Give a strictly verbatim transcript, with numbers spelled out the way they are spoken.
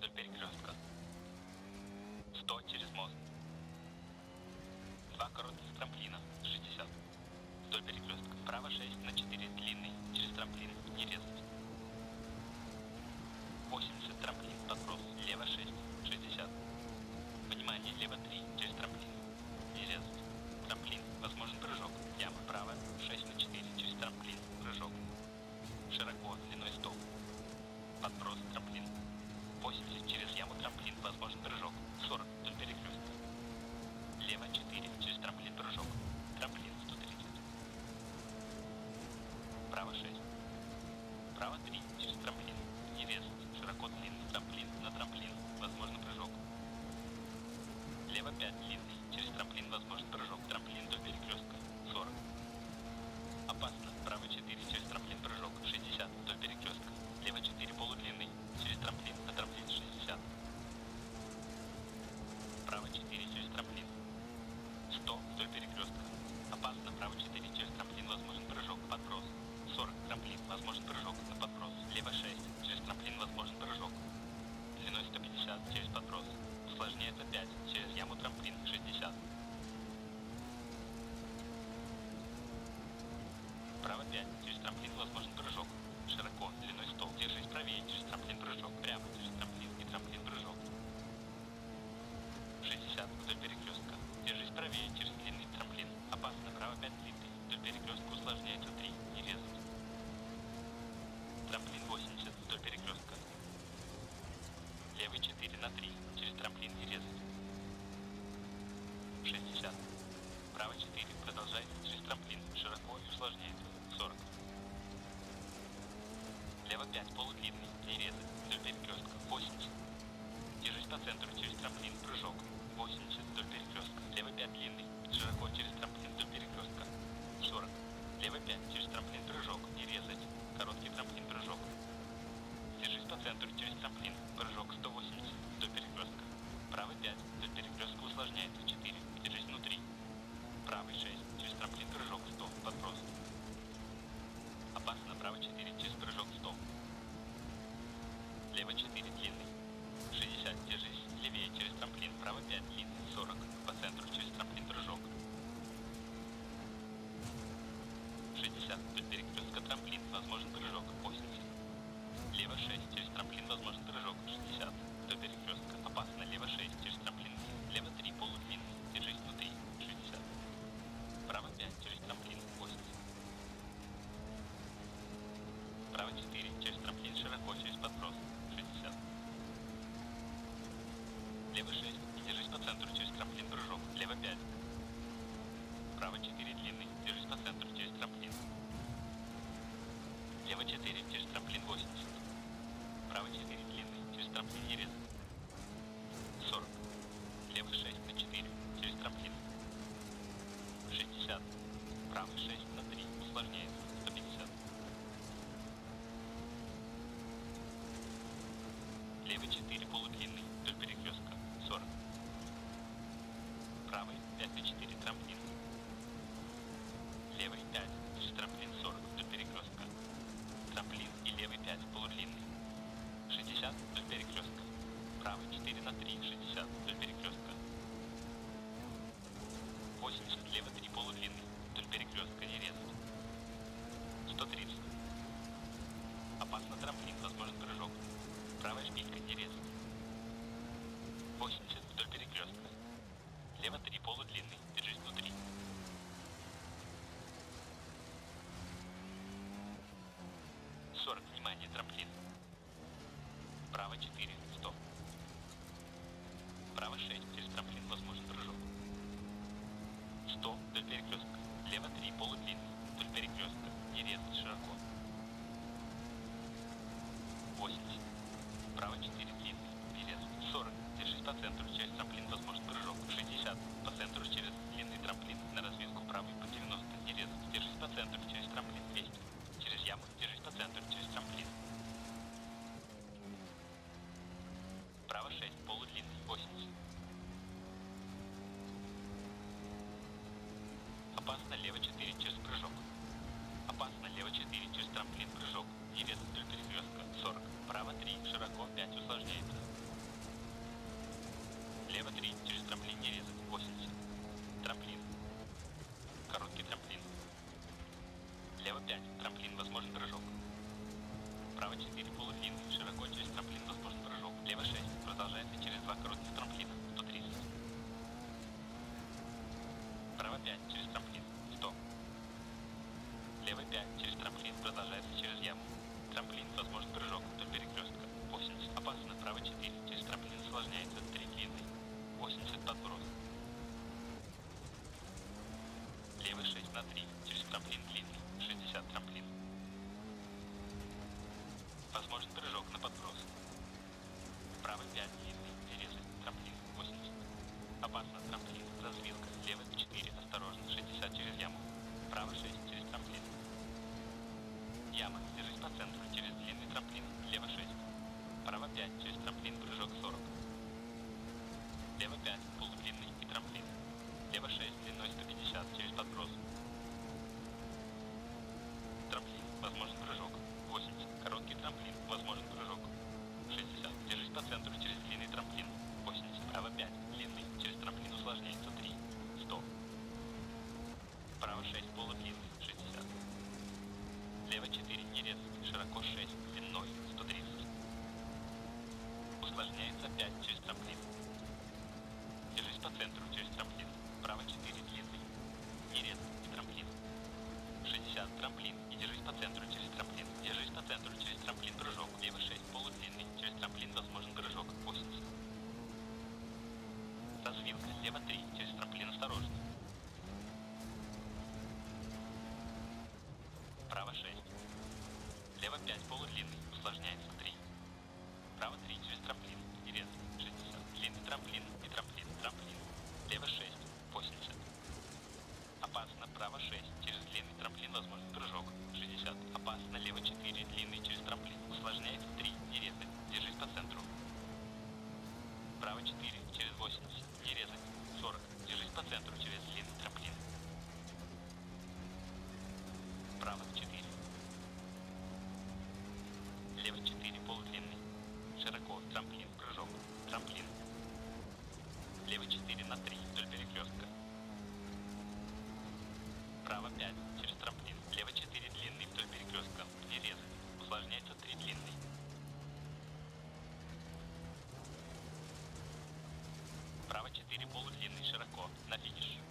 вдоль перекрестка. сто через мост. Два коротких трамплина, шестьдесят. Вдоль перекрестка. Право шесть на четыре длинный, через трамплин, не резать. восемьдесят трамплин, подброс, лево шесть, шестьдесят. Внимание, лево три, через трамплин, не резать. Трамплин, возможен прыжок, яма, право, шесть на четыре, через трамплин, прыжок. Широко, длиной сто. Подброс, трамплин. восемьдесят через яму, трамплин, возможен прыжок, сорок, вдоль перекрестка. Лево четыре, через трамплин, прыжок, трамплин, сто тридцать. Право шесть. Право три, через трамплин, не резать. Широко, длинный, трамплин, на трамплин, возможен прыжок. Лево пять, длинный, через трамплин, возможен прыжок, трамплин до перекрестка, сорок. Опасно, право четыре, через трамплин, прыжок, шестьдесят, вдоль перекрестка. Лево четыре, полудлинный, через трамплин, на трамплин, шестьдесят. Право четыре, через трамплин, сто, вдоль перекрестка. Опасно, право четыре, через трамплин, возможен прыжок, подброс, сорок, трамплин, возможен прыжок, на подброс. Лево шесть, через трамплин, возможен прыжок, длиной сто пятьдесят, через подброс. Усложняется пять, через яму, трамплин, шестьдесят. Право пять, через трамплин, возможен прыжок, широко, длиной сто. Держись правее, через трамплин, прыжок, прямо, через трамплин и трамплин, прыжок. шестьдесят, вдоль перекрестка. Держись правее, через длинный трамплин. Опасно, право пять, длинный. Вдоль перекрестка усложняется три, не резать. Трамплин восемьдесят, вдоль перекрестка. Левый четыре на три, через трамплин не резать. шестьдесят. Право четыре, продолжается через трамплин, широко и усложняется, сорок. Лево пять, полудлинный, не резать, вдоль перекрестка, восемьдесят. Держись по центру, через трамплин, прыжок, восемьдесят, вдоль перекрестка. Лево пять, длинный, широко через трамплин, вдоль перекрестка, сорок. Лево пять, через трамплин, прыжок, не резать, короткий трамплин, прыжок. Держись по центру, через трамплин, прыжок, сто восемьдесят, вдоль перекрестка. Правый пять, вдоль перекрестка усложняется, четыре, держись внутри. Правый шесть, через трамплин, прыжок, сто, подброс. Опасно, правый четыре, через прыжок, сто. Лево четыре, длинный, шестьдесят, держись левее, через трамплин, право пять, длинный, сорок, по центру, через трамплин, прыжок. шестьдесят, вдоль перекрестка, трамплин, возможен прыжок, восемьдесят. Лево шесть, через трамплин, возможен прыжок, шестьдесят, до перекрестка. Опасно, лево шесть, через трамплин, лево три, полудлинный, держись внутри, шестьдесят. Право пять, через трамплин, восемьдесят. Право четыре, через трамплин, широко, через подброс, шестьдесят. Лево шесть, держись по центру, через трамплин, прыжок, лево пять. Право четыре, длинный, держись по центру, через трамплин. Лево четыре, через трамплин, восемьдесят. Право четыре, длинный, через трамплин, не резать. сорок. Лево шесть на четыре, через трамплин. шестьдесят. Право шесть на три, усложняется, сто пятьдесят. Левый четыре, полудлинный, вдоль перекрестка, сорок. Правый пять на четыре, трамплин. Левый пять, через трамплин, сорок, вдоль перекрестка. Трамплин и левый пять, полудлинный. шестьдесят, вдоль перекрестка. Правый четыре на три, шестьдесят, вдоль перекрестка. восемьдесят, лево три, полудлинный, вдоль перекрестка, не резать. сто тридцать. Опасно, трамплин, возможен прыжок. Правая шпилька, не резать. восемьдесят, вдоль перекрестка. Лево три, полудлинный, держись внутри. сорок, внимание, трамплин. Право четыре, сто. Право шесть, через трамплин, возможен прыжок. сто, вдоль перекрестка. Лево три, полудлинный, вдоль перекрестка, не резать, широко. восемьдесят. Право четыре, длинный, не резать. сорок, держись по центру, через трамплин, возможен прыжок. шестьдесят, по центру, через длинный трамплин, на развилку правый по девяносто, не резать. Держись по центру, через трамплин, двести. Через яму, держись по центру, через трамплин. Право шесть, полудлинный, восемьдесят. Опасно, лево четыре, через прыжок. Опасно, лево четыре, через трамплин, прыжок. Не резать вдоль перекрестка, сорок. Право три, широко, пять, усложняется. Лево три, через трамплин не резать, восемьдесят. Трамплин. Короткий трамплин. Лево пять, трамплин, возможен прыжок. Право четыре, полудлинный, широко через трамплин, возможен прыжок. Лево шесть, продолжается через два коротких трамплина, сто тридцать. Право пять, через трамплин, сто. Лево пять, через трамплин, продолжается через яму. Трамплин, возможен прыжок вдоль перекрестка, восемьдесят. Опасно, право четыре, через трамплин осложняется, три длинный, восемьдесят подброс. Левый шесть на три, через трамплин длинный, шестьдесят трамплин. Возможен прыжок на подброс. Право пять длинный, не резать, трамплин, восемьдесят. Опасно, трамплин, развилка, лево четыре, осторожно, шестьдесят через яму. Право шесть, через трамплин. Яма, держись по центру, через длинный трамплин, лево шесть. Право пять, через трамплин, прыжок сорок. Лево пять, полудлинный и трамплин. Лево шесть, длиной сто пятьдесят, через подброс. Трамплин, возможен прыжок, восемьдесят. Короткий трамплин, возможен прыжок, шестьдесят. Держись по центру, через длинный трамплин, восемьдесят. Право пять, длинный, через трамплин усложняется, три, сто. Право шесть, полудлинный, шестьдесят. Лево четыре, не резать, широко шесть, длиной, сто тридцать. Усложняется пять, через трамплин. Держись по центру, через трамплин. Право четыре, длинный, не резать, и трамплин. шестьдесят, трамплин, и держись по центру, через трамплин. Держись по центру, через трамплин, прыжок. Лево шесть, полудлинный, через трамплин, возможен прыжок, восемьдесят. Развилка, лево три, через трамплин, осторожно. Право шесть. Лево пять, полудлинный, усложняется, три. Право три, через трамплин, и резать, шестьдесят. Длинный трамплин и трамплин, трамплин. Лево шесть, восемьдесят. Опасно, право шесть, через длинный трамплин, возможен прыжок, шестьдесят. Опасно, лево четыре, длинный, через трамплин, усложняется, три, не резать, держись по центру. Право четыре, через восемьдесят, не резать, сорок. Держись по центру, через длинный трамплин. Право четыре. Лево четыре, полудлинный. Широко, трамплин, прыжок, трамплин. Лево четыре на три, вдоль перекрестка. Право пять, через трамплин. Лево четыре, длинный, вдоль перекрестка, не резать. Усложняется, три, длинный. Право четыре, полудлинный, широко, на финиш.